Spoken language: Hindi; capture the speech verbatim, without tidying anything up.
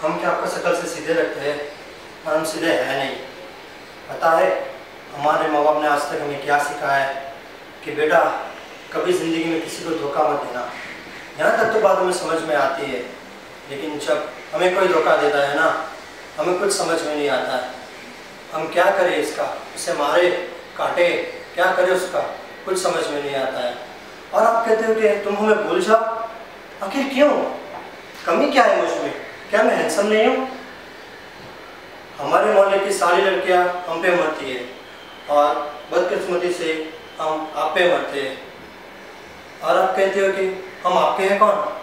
हम क्या आपको शक्ल से सीधे लगते हैं? और हम सीधे हैं नहीं। पता है हमारे माँ बाप ने आज तक हमें क्या सिखाया है कि बेटा कभी ज़िंदगी में किसी को धोखा मत देना। यहाँ तक तो बात हमें समझ में आती है, लेकिन जब हमें कोई धोखा देता है ना, हमें कुछ समझ में नहीं आता है। हम क्या करें इसका, उसे मारे काटे, क्या करें उसका, कुछ समझ में नहीं आता है। और आप कहते हो कि तुम हमें भूल जाओ। आखिर क्यों? कमी क्या है मुझ में? क्या मैं हैंडसम नहीं हूँ? हमारे मोहल्ले की सारी लड़कियाँ हम पे मरती है और बदकिस्मती से हम आप पे मरते हैं। और आप कहते हो कि हम आपके हैं कौन?